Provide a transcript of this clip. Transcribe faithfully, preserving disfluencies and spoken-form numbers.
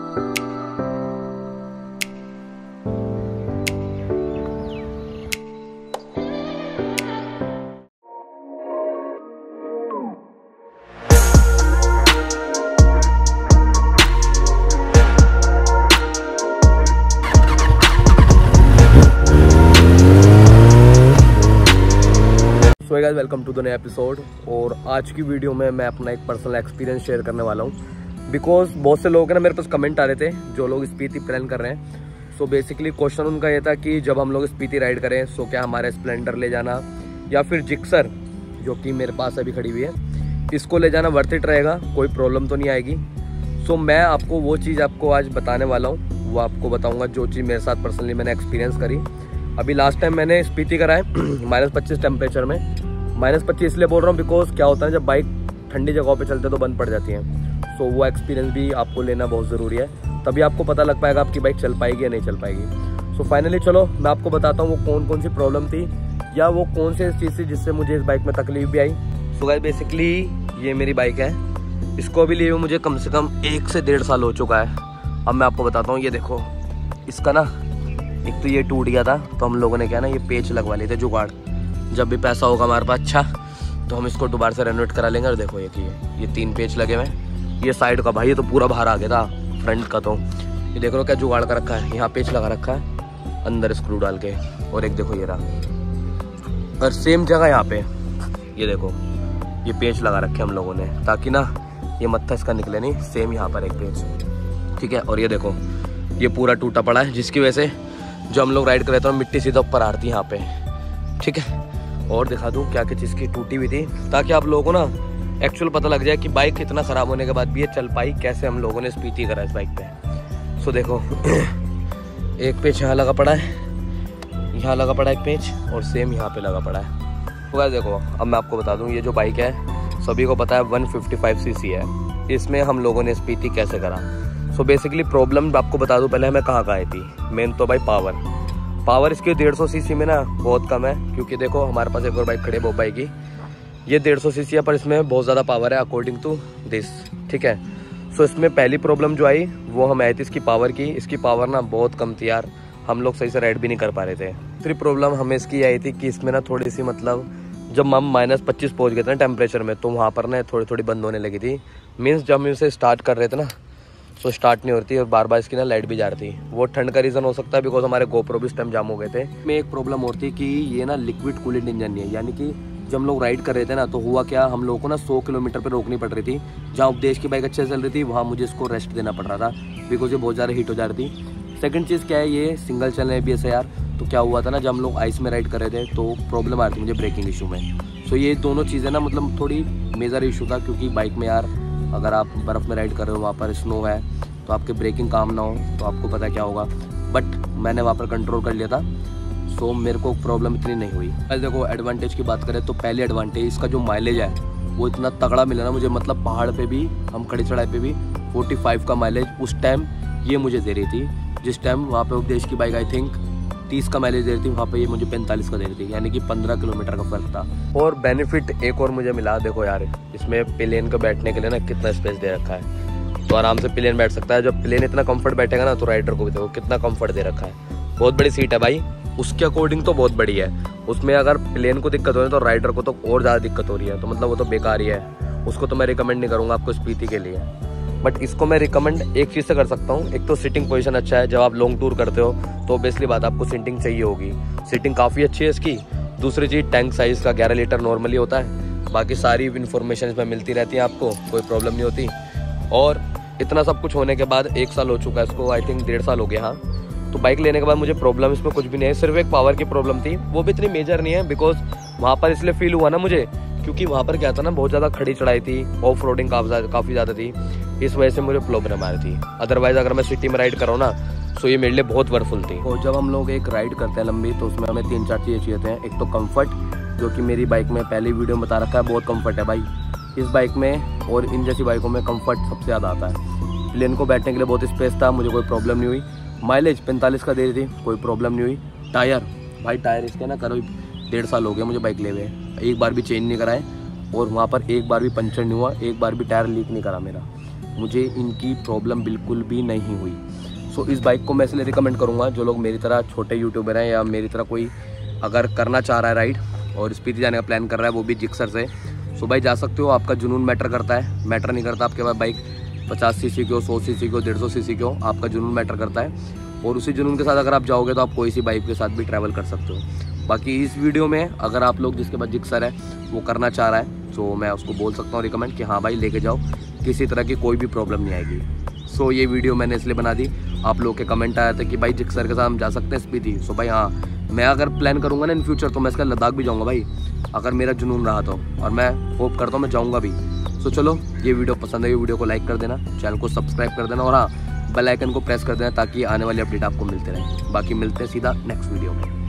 So guys, welcome to the नया episode. और आज की वीडियो में मैं अपना एक पर्सनल एक्सपीरियंस शेयर करने वाला हूँ। बिकॉज बहुत से लोग हैं ना, मेरे पास कमेंट आ रहे थे जो लोग स्पीति प्लान कर रहे हैं। सो बेसिकली क्वेश्चन उनका ये था कि जब हम लोग स्पीति राइड करें सो क्या हमारे स्प्लेंडर ले जाना या फिर जिक्सर जो कि मेरे पास अभी खड़ी हुई है, इसको ले जाना वर्थ इट रहेगा, कोई प्रॉब्लम तो नहीं आएगी। सो मैं आपको वो चीज़ आपको आज बताने वाला हूँ, वो आपको बताऊँगा जो चीज़ मेरे साथ पर्सनली मैंने एक्सपीरियंस करी। अभी लास्ट टाइम मैंने स्पीति करा है माइनस पच्चीस टेम्परेचर में। माइनस पच्चीस इसलिए बोल रहा हूँ बिकॉज क्या होता है जब बाइक ठंडी जगहों पे चलते तो बंद पड़ जाती हैं। सो वो एक्सपीरियंस भी आपको लेना बहुत ज़रूरी है, तभी आपको पता लग पाएगा आपकी बाइक चल पाएगी या नहीं चल पाएगी। सो फाइनली चलो मैं आपको बताता हूँ वो कौन कौन सी प्रॉब्लम थी या वो कौन सी चीज़ थी जिससे मुझे इस बाइक में तकलीफ भी आई। सो गाइस बेसिकली ये मेरी बाइक है, इसको अभी लिए हुए मुझे कम से कम एक से डेढ़ साल हो चुका है। अब मैं आपको बताता हूँ, ये देखो इसका ना एक तो ये टूट गया था तो हम लोगों ने क्या ना ये पेच लगवा लिए थे जुगाड़। जब भी पैसा होगा हमारे पास अच्छा तो हम इसको दोबारा से रेनोवेट करा लेंगे। और देखो ये कि ये तीन पेच लगे हुए हैं, ये साइड का भाई ये तो पूरा बाहर आ गया था फ्रंट का। तो ये देख लो क्या जुगाड़ का रखा है, यहाँ पेच लगा रखा है अंदर स्क्रू डाल के। और एक देखो ये रहा, और सेम जगह यहाँ पे ये देखो ये पेच लगा रखे हम लोगों ने ताकि ना ये मत्था इसका निकले नहीं। सेम यहाँ पर एक पेच, ठीक है। और ये देखो ये पूरा टूटा पड़ा है जिसकी वजह से जो हम लोग राइड कर रहे थे मिट्टी सीधा ऊपर आ रही थी यहाँ पे, ठीक है। और दिखा दूँ क्या क्या चीज़ की टूटी हुई थी ताकि आप लोगों को ना एक्चुअल पता लग जाए कि बाइक इतना ख़राब होने के बाद भी ये चल पाई कैसे। हम लोगों ने स्पीति करा इस बाइक पे। सो देखो एक पेच यहाँ लगा पड़ा है, यहाँ लगा पड़ा है एक पेच, और सेम यहाँ पे लगा पड़ा है। तो गाइस देखो अब मैं आपको बता दूँ, ये जो बाइक है सभी को पता है one fifty five C C है। इसमें हम लोगों ने स्पीति कैसे करा। सो बेसिकली प्रॉब्लम आपको बता दूँ पहले हमें कहाँ कहाँ आई थी। मेन तो भाई पावर पावर इसके डेढ़ सौ सीसी में ना बहुत कम है, क्योंकि देखो हमारे पास एक और बाइक खड़ी है बोबाई की, ये डेढ़ सौ सीसी है पर इसमें बहुत ज़्यादा पावर है अकॉर्डिंग टू दिस, ठीक है। सो इसमें पहली प्रॉब्लम जो आई वो हमें आई थी इसकी पावर की। इसकी पावर ना बहुत कम थी यार, हम लोग सही से राइड भी नहीं कर पा रहे थे। दूसरी प्रॉब्लम हमें इसकी आई थी कि इसमें ना थोड़ी सी मतलब जब हम माइनस पच्चीस पहुँच गए थे ना टेम्परेचर में, तो वहाँ पर ना थोड़ी थोड़ी बंद होने लगी थी। मीन्स जब हम इसे स्टार्ट कर रहे थे ना तो स्टार्ट नहीं होती और बार बार इसकी ना लाइट भी जा रही थी। वो ठंड का रीज़न हो सकता है बिकॉज हमारे गोप्रो भी इस टाइम जाम हो गए थे। में एक प्रॉब्लम होती है कि ये ना लिक्विड कूल्ड इंजन नहीं है, यानी कि जब हम लोग राइड कर रहे थे ना तो हुआ क्या, हम लोगों को ना सौ किलोमीटर पे रोकनी पड़ रही थी। जहाँ उपदेश की बाइक अच्छे से चल रही थी वहाँ मुझे इसको रेस्ट देना पड़ रहा था बिकॉज ये बहुत ज़्यादा हीट हो जा रही थी। सेकंड चीज़ क्या है, ये single channel A B S है यार। तो क्या हुआ था ना, जब हम लोग आइस में राइड कर रहे थे तो प्रॉब्लम आ रही थी मुझे ब्रेकिंग इशू में। सो ये दोनों चीज़ें ना मतलब थोड़ी मेजर इशू था, क्योंकि बाइक में यार अगर आप बर्फ़ में राइड कर रहे हो, वहाँ पर स्नो है तो आपके ब्रेकिंग काम ना हो तो आपको पता क्या होगा। बट मैंने वहाँ पर कंट्रोल कर लिया था, सो मेरे को प्रॉब्लम इतनी नहीं हुई। अरे देखो एडवांटेज की बात करें तो पहले एडवांटेज इसका जो माइलेज है वो इतना तगड़ा मिला ना मुझे, मतलब पहाड़ पे भी हम खड़ी चढ़ाई पे भी पैंतालीस का माइलेज उस टाइम ये मुझे दे रही थी। जिस टाइम वहाँ पे उपदेश की बाइक आई थिंक तीस का माइलेज दे रही थी, वहाँ पे ये मुझे पैंतालीस का दे रही थी, यानी कि पंद्रह किलोमीटर का फर्क था। और बेनिफिट एक और मुझे मिला, देखो यार इसमें प्लेन को बैठने के लिए ना कितना स्पेस दे रखा है, तो आराम से प्लेन बैठ सकता है। जब प्लेन इतना कंफर्ट बैठेगा ना तो राइडर को भी देखो कितना कंफर्ट दे रखा है। बहुत बड़ी सीट है भाई, उसके अकॉर्डिंग तो बहुत बड़ी है। उसमें अगर प्लेन को दिक्कत हो रही है तो राइडर को तो और ज़्यादा दिक्कत हो रही है, तो मतलब वो तो बेकार ही है। उसको तो मैं रिकमेंड नहीं करूँगा आपको स्पीति के लिए। बट इसको मैं रिकमेंड एक चीज़ से कर सकता हूँ, एक तो सिटिंग पोजीशन अच्छा है। जब आप लॉन्ग टूर करते हो तो ऑब्वियसली बात आपको सीटिंग चाहिए होगी, सीटिंग काफ़ी अच्छी है इसकी। दूसरी चीज़ टैंक साइज़ का ग्यारह लीटर नॉर्मली होता है, बाकी सारी इन्फॉर्मेशन इसमें मिलती रहती है, आपको कोई प्रॉब्लम नहीं होती। और इतना सब कुछ होने के बाद एक साल हो चुका है इसको, आई थिंक डेढ़ साल हो गया। हाँ, तो बाइक लेने के बाद मुझे प्रॉब्लम इसमें कुछ भी नहीं है, सिर्फ एक पावर की प्रॉब्लम थी, वो भी इतनी मेजर नहीं है बिकॉज वहाँ पर इसलिए फील हुआ ना मुझे क्योंकि वहाँ पर क्या था ना बहुत ज़्यादा खड़ी चढ़ाई थी, ऑफ रोडिंग काफ़ी ज़्यादा थी, इस वजह से मुझे प्रॉब्लम आ रही थी। अदरवाइज़ अगर मैं सिटी में राइड कर रहा हूँ ना सो ये मेरे लिए बहुत वर्कफुल थी। और जब हम लोग एक राइड करते हैं लंबी तो उसमें हमें तीन चार चीज़ें चाहिए हैं। एक तो कम्फर्ट, जो कि मेरी बाइक में पहली वीडियो में बता रखा है, बहुत कम्फर्ट है भाई इस बाइक में, और इन जैसी बाइकों में कम्फर्ट सबसे ज़्यादा आता है। प्लेन को बैठने के लिए बहुत स्पेस था, मुझे कोई प्रॉब्लम नहीं हुई। माइलेज पैंतालीस का दे रही थी, कोई प्रॉब्लम नहीं हुई। टायर भाई टायर इसके ना करो डेढ़ साल हो गया मुझे बाइक ले हुए, एक बार भी चेंज नहीं कराए, और वहाँ पर एक बार भी पंचर नहीं हुआ, एक बार भी टायर लीक नहीं करा मेरा। मुझे इनकी प्रॉब्लम बिल्कुल भी नहीं हुई। सो इस बाइक को मैं इसलिए रिकमेंड करूँगा जो लोग मेरी तरह छोटे यूट्यूबर हैं या मेरी तरह कोई अगर करना चाह रहा है राइड और स्पीति जाने का प्लान कर रहा है वो भी जिक्सर से। सो भाई जा सकते हो, आपका जुनून मैटर करता है, मैटर नहीं करता आपके पास बाइक पचास सीसी की हो, सौ सीसी की हो, डेढ़ सौ सीसी की हो, आपका जुनून मैटर करता है। और उसी जुनून के साथ अगर आप जाओगे तो आप कोई सी बाइक के साथ भी ट्रैवल कर सकते हो। बाकी इस वीडियो में अगर आप लोग जिसके पास जिक्सर है वो करना चाह रहा है तो मैं उसको बोल सकता हूँ रिकमेंड कि हाँ भाई लेके जाओ, किसी तरह की कोई भी प्रॉब्लम नहीं आएगी। सो ये वीडियो मैंने इसलिए बना दी, आप लोग के कमेंट आया था कि भाई जिक्सर के साथ हम जा सकते हैं स्पीति। सो भाई हाँ, मैं अगर प्लान करूँगा ना इन फ्यूचर तो मैं इसका लद्दाख भी जाऊँगा भाई, अगर मेरा जुनून रहा तो, और मैं होप करता हूँ मैं जाऊँगा भी। सो चलो, ये वीडियो पसंद है, ये वीडियो को लाइक कर देना, चैनल को सब्सक्राइब कर देना और हाँ बेल आइकन को प्रेस कर देना ताकि आने वाली अपडेट आपको मिलते रहे। बाकी मिलते हैं सीधा नेक्स्ट वीडियो में।